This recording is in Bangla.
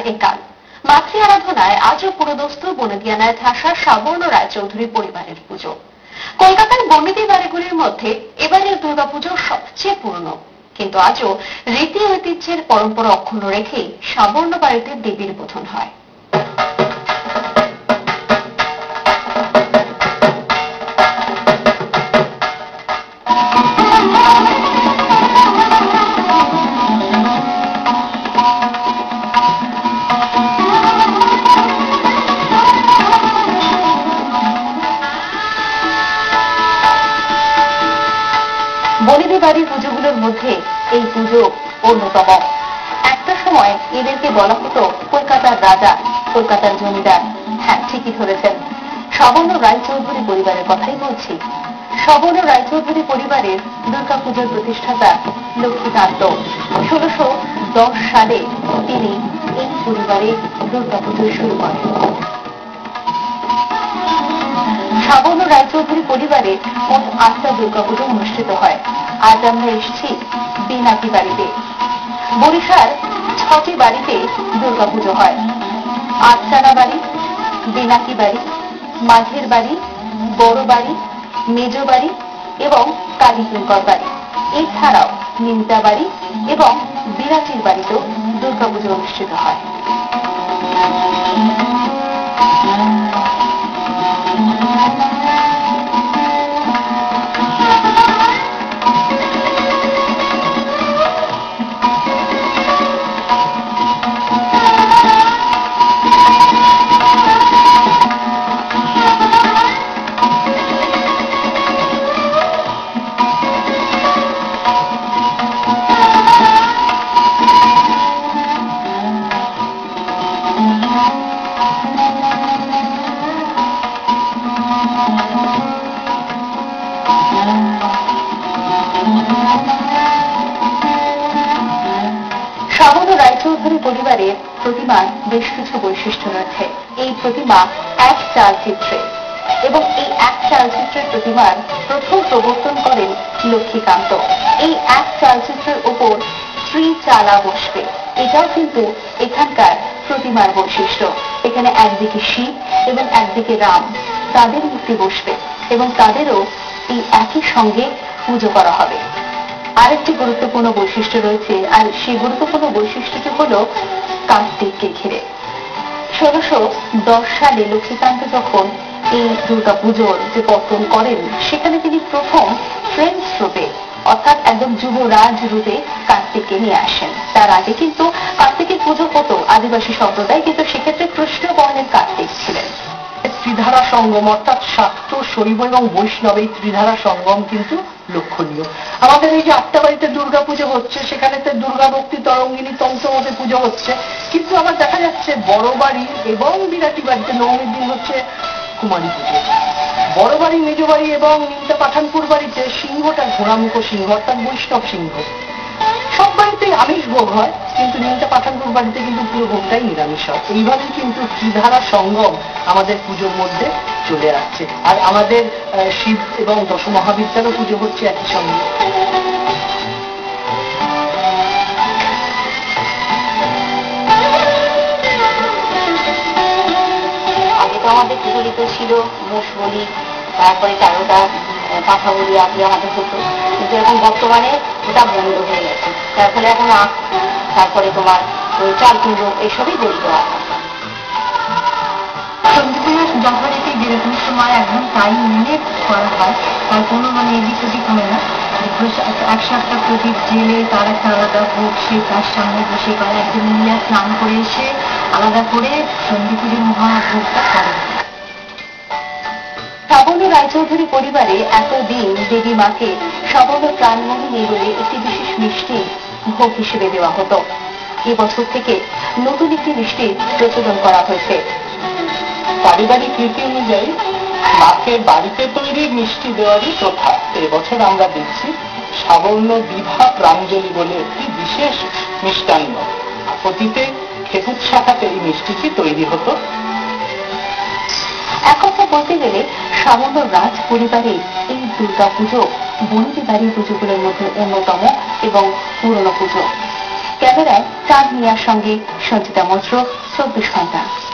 কাল। মাতৃ আরাধনায় আজও পুরোদস্তুর বনেদিয়ানায় ঠাসা সাবর্ণ রায়চৌধুরী পরিবারের পুজো। কলকাতার বনেদি বাড়িগুলির মধ্যে এবারের দুর্গাপুজো সবচেয়ে পুরনো, কিন্তু আজও রীতি ঐতিহ্যের পরম্পরা অক্ষুণ্ণ রেখেই সাবর্ণ বাড়িতে দেবীর বোধন হয়। বনেদি বাড়ির পুজোগুলোর মধ্যে এই পুজো অন্যতম। একটা সময় এদেরকে বলা হতো কলকাতার রাজা, কলকাতার জমিদার। হ্যাঁ, ঠিকই ধরেছেন, সাবর্ণ রায়চৌধুরী পরিবারের কথাই বলছি। সাবর্ণ রায়চৌধুরী পরিবারের দুর্গাপুজোর প্রতিষ্ঠাতা লক্ষ্মীকান্ত 1610 সালে তিনি এই পরিবারে দুর্গাপুজো শুরু করেন। সাবর্ণ রায়চৌধুরী পরিবারে মোট 8টা দুর্গাপুজো অনুষ্ঠিত হয়। আজ আমরা এসেছি বিনাকি বাড়িতে। বরিশার 6টি বাড়িতে দুর্গাপুজো হয়। আটচানা বাড়ি, বিনাকি বাড়ি, মাঝের বাড়ি, বড় বাড়ি, মেজ বাড়ি এবং কালীকিঙ্কর বাড়ি। এছাড়াও নিমতা বাড়ি এবং বিরাটির বাড়িতেও দুর্গাপুজো অনুষ্ঠিত হয়। সাবর্ণ রায়চৌধুরী পরিবারের প্রতিমার বেশ কিছু বৈশিষ্ট্য রয়েছে। এই প্রতিমা এক চালচিত্রে, এবং এই এক চালচিত্রের প্রতিমার প্রথম প্রবর্তন করেন লক্ষ্মীকান্ত। এই এক চালচিত্রের উপর ত্রিচালা বসবে, এটাও কিন্তু এখানকার প্রতিমার বৈশিষ্ট্য। এখানে একদিকে শিব এবং একদিকে রাম, তাদের মূর্তি বসবে এবং তাদেরও এই একই সঙ্গে পুজো করা হবে। আরেকটি গুরুত্বপূর্ণ বৈশিষ্ট্য রয়েছে, আর সেই গুরুত্বপূর্ণ বৈশিষ্ট্যটি হল কার্তিককে ঘিরে। 1610 সালে লক্ষ্মীকান্ত যখন এই দুর্গা পুজোর যে পতন করেন, সেখানে তিনি প্রথম প্রিন্স রূপে, অর্থাৎ একদম যুবরাজ রূপে কার্তিককে নিয়ে আসেন। তার আগে কিন্তু কার্তিকের পুজো হতো আদিবাসী সম্প্রদায়, কিন্তু সেক্ষেত্রে কৃষ্ণ বর্ণের কার্তিক ছিলেন। ত্রিধারা সঙ্গম, অর্থাৎ শাক্ত, শৈব এবং বৈষ্ণব, এই ত্রিধারা সঙ্গম কিন্তু লক্ষণীয়। আমাদের এই যে 8টা বাড়িতে দুর্গা পুজো হচ্ছে, সেখানে তো দুর্গা ভক্তি তরঙ্গিনী তন্ত্রমতে পুজো হচ্ছে, কিন্তু আবার দেখা যাচ্ছে বড় বাড়ি এবং বিরাটি বাড়িতে নবমীর দিন হচ্ছে কুমারী পুজো। বড় বাড়ি, মেজ বাড়ি এবং নিমতা পাঠানপুর বাড়িতে সিংহটা ঘোড়ামুখ সিংহ, অর্থাৎ বৈষ্ণব সিংহ। সব বাড়িতেই আমিষ ভোগ হয়, কিন্তু নিমতা পাঠানপুর বাড়িতে কিন্তু পুরো ভোগটাই নিরামিষ হয়। এইভাবেই কিন্তু ত্রিধারা সঙ্গম আমাদের পুজোর মধ্যে চলে আসছে। আর আমাদের শিব এবং দশ মহাবিদ্যারও পুজো হচ্ছে একই সঙ্গে। আগে তো আমাদের প্রচলিত ছিল মোষ বলি, তারপরে 13টা পাঠা বলি আগে আমাদের হতো, কিন্তু এখন বর্তমানে ওটা বন্ধ হয়ে গেছে। তার ফলে এখন আখ, তারপরে তোমার চাল কুমড়ো, এইসবই বলি দেওয়া হয়। যথারীতি যেরকম সময় একদম টাইম নিয়ে করা হয়, তার কোনো এদিক ওদিক হয় না। 107টা প্রদীপ জেলে তার একটা আলাদা ভোগ, সে তার সামনে বসে করে একদম নিয়ে স্নান করে এসে আলাদা করে সন্ধি পুজোর মহাভোগটা করে। সাবর্ণ রায়চৌধুরী পরিবারে এতদিন দেবী মাকে সাবর্ণ প্রাণমোহিনী বলে একটি বিশেষ মিষ্টি ভোগ হিসেবে দেওয়া হতো। এবছর থেকে নতুন একটি মিষ্টির প্রচলন করা হয়েছে। পারিবারিক রীতি অনুযায়ী মাকে বাড়িতে তৈরি মিষ্টি দেওয়ারই প্রথা। এবছর আমরা দেখছি সাবর্ণ বিভা প্রাঞ্জলি বলে একটি বিশেষ মিষ্টান্ন। অতীতে খেপুর শাখাতে এই মিষ্টিটি তৈরি হতো। এক কথা বলতে গেলে সাবর্ণ রাজ পরিবারের এই দুর্গা পুজো বনেদি বাড়ির পুজোগুলোর মধ্যে অন্যতম এবং পুরনো পুজো। ক্যামেরায় চাঁদ মিয়ার সঙ্গে সঞ্চিতা মৈত্র, 24 ঘন্টা।